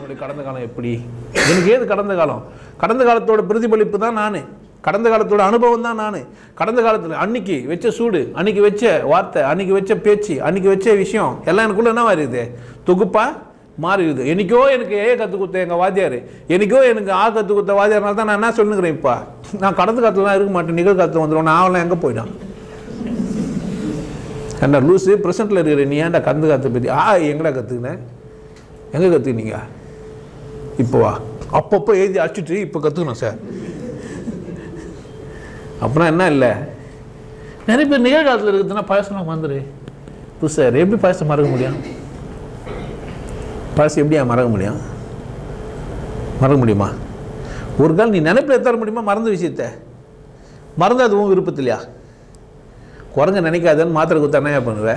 என்னுடைய கடந்த காலம் எப்படி, எனக்கு ஏது கடந்த காலம்? கடந்த காலத்தோட பிரதிபலிப்பு தான் நான், கடந்த காலத்தோட அனுபவம் தான் நான். கடந்த காலத்தில் அன்னைக்கு வச்ச சூடு, அன்னைக்கு வச்ச வார்த்தை, அன்னைக்கு வச்ச பேச்சு, அன்னைக்கு வச்ச விஷயம் எல்லாம் எனக்குள்ள என்ன மாறிடுது, தொகுப்பா மாறிடுது. என்னைக்கோ எனக்கு ஏ கற்றுக் கொடுத்த எங்கள் வாத்தியார், என்னைக்கோ எனக்கு ஆ கற்றுக் கொடுத்த வாத்தியார்னால தான் நான் என்ன சொல்லுங்கிறேன். இப்போ நான் கடந்த காலத்துலாம் இருக்க மாட்டேன், நிகழ்காலத்தில் வந்துடுவேன். நான் அவெல்லாம் எங்கே போயிடான் ஏன்டா லூஸு, ப்ரெசென்ட்டில் இருக்கிற நீ ஏன்டா கடந்த காலத்தை பற்றி எங்கடா கற்றுக்கினேன், எங்கே கற்றுக்கினீங்க? இப்போவா? அப்பப்போ எழுதி அடிச்சுட்டு இப்போ கற்றுக்கணும் சார். அப்புறம் என்ன இல்லை, நிறைய பேர் நிகழ்காலத்தில் இருக்குதுன்னா பழசெல்லாம் வந்துரு. இப்போ சார் எப்படி பழசை மறக்க முடியும்? பழசு எப்படியா மறக்க முடியும்? மறக்க முடியுமா? ஒரு கால் நீ நினைப்பில் எத்தர முடியுமா மறந்த விஷயத்த? மறந்து அதுவும் விருப்பத்தில்லையா? குரங்க நினைக்காதன்னு மாத்திரை கொடுத்தா என்ன பண்ணுற?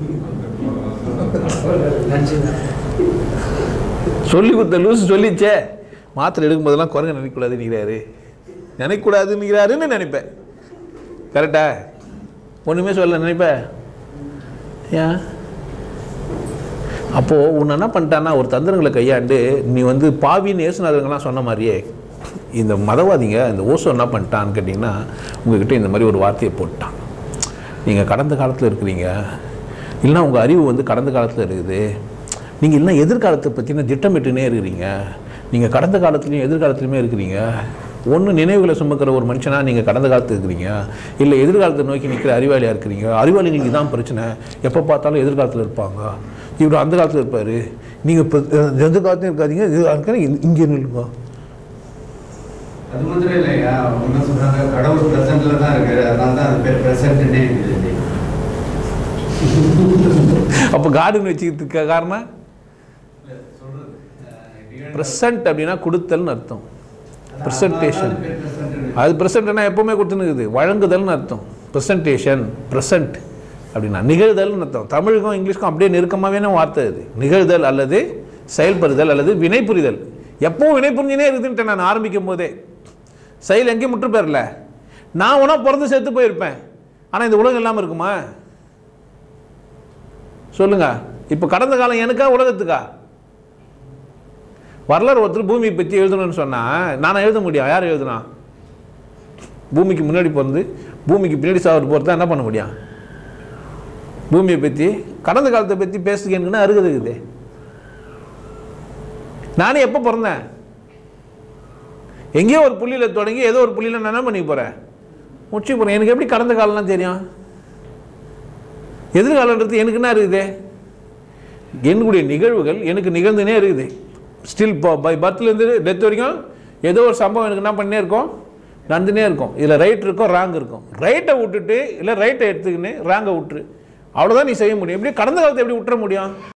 சொல்லி கொடுத்த லூஸ் சொல்லிச்சே, மாத்திரை எடுக்கும் போதெல்லாம் குரங்க நினைக்கக்கூடாதுன்னுக்கிறாரு, நினைக்கக்கூடாதுன்னுக்கிறாருன்னு நினைப்பேன். கரெக்டா? ஒன்றுமே சொல்ல நினைப்பேன். ஏன்? அப்போது உன்னை என்ன பண்ணிட்டான்னா ஒரு தந்திரங்களை கையாண்டு நீ வந்து பாவின்னு ஏசுனாதவங்கலாம் சொன்ன மாதிரியே இந்த மதவாதிங்க இந்த ஓசோ என்ன பண்ணிட்டான்னு கேட்டிங்கன்னா உங்கள்கிட்ட இந்த மாதிரி ஒரு வார்த்தையை போட்டான். நீங்கள் கடந்த காலத்தில் இருக்கிறீங்க, இல்லைனா உங்கள் அறிவு வந்து கடந்த காலத்தில் இருக்குது, நீங்கள் இல்லைனா எதிர்காலத்தை பற்றின திட்டமிட்டுனே இருக்கிறீங்க, நீங்கள் கடந்த காலத்துலேயும் எதிர்காலத்துலையுமே இருக்கிறீங்க. ஒன்று நினைவுகளை சுமக்கிற ஒரு மனுஷனாக நீங்கள் கடந்த காலத்தில் இருக்கிறீங்க, இல்லை எதிர்காலத்தை நோக்கி நிற்கிற அறிவாளியாக இருக்கிறீங்க. அறிவாளிகளுக்கு இதான் பிரச்சனை, எப்போ பார்த்தாலும் எதிர்காலத்தில் இருப்பாங்க, இவர் அந்த காலத்தில் இருப்பார், நீங்கள் இப்போ எந்த காலத்தையும் இருக்காதீங்க, இங்கே நில்லுங்க. அது மட்டும் இல்லையா, என்ன சொல்கிறாங்க, கடவுள் ப்ரெசென்ட்டில் தான் இருக்குது, அதனால தான் அது பேர் ப்ரெசென்ட்னே இருக்குது. அப்போ கார்டுன்னு வச்சுக்கிறதுக்கு காரணம் ப்ரெசன்ட் அப்படின்னா கொடுத்தல்னு அர்த்தம். ப்ரெசன்டேஷன், அது ப்ரெசன்ட்னா எப்போவுமே கொடுத்துன்னு வழங்குதல்னு அர்த்தம். ப்ரெசன்டேஷன், ப்ரெசன்ட் அப்படின்னா நிகழ்தல்னு அர்த்தம். தமிழுக்கும் இங்கிலீஷ்க்கும் அப்படியே நெருக்கமாகவே வார்த்தை அது. நிகழ்தல் அல்லது செயல்படுதல் அல்லது வினை புரிதல். எப்பவும் வினை புரிஞ்சுனே இருக்குதுன்ட்டு நான் ஆரம்பிக்கும் போதே. செயல் எங்கேயும் முற்று பெறல. நான் உனா பிறந்து செத்து போயிருப்பேன், ஆனால் இந்த உலகம் இல்லாமல் இருக்குமா சொல்லுங்க? இப்போ கடந்த காலம் எனக்கா உலகத்துக்கா? வரலாறு ஒருத்தர் பூமியை பற்றி எழுதணும்னு சொன்னால் நான் எழுத முடியும். யார் எழுதுனா? பூமிக்கு முன்னாடி பிறந்து பூமிக்கு பின்னாடி சாப்பிட்டு போகிறதா என்ன பண்ண முடியும்? பூமியை பற்றி கடந்த காலத்தை பற்றி பேசுகிறேன்னு அருகுது. நானே எப்போ பிறந்தேன்? எங்கேயோ ஒரு புள்ளியில் தொடங்கி ஏதோ ஒரு புள்ளியில் நான் என்ன பண்ணி போகிறேன், முடிச்சு போகிறேன். எனக்கு எப்படி கடந்த காலம்லாம் தெரியும்? எதிர்காலன்றது எனக்கு என்ன இருக்குது? என்னுடைய நிகழ்வுகள் எனக்கு நிகழ்ந்துனே இருக்குது. ஸ்டில் பை பர்த்லேருந்து டெத் வரைக்கும் ஏதோ ஒரு சம்பவம் எனக்கு என்ன பண்ணே இருக்கும், நடந்துனே இருக்கும். இதில் ரைட் இருக்கும், ராங் இருக்கும். ரைட்டை விட்டுட்டு இல்லை ரைட்டை எடுத்துக்கின்னு ராங்கை விட்டுரு, அவ்வளோதான் நீ செய்ய முடியும். எப்படி கடந்த காலத்தை எப்படி விட்டுற முடியும்?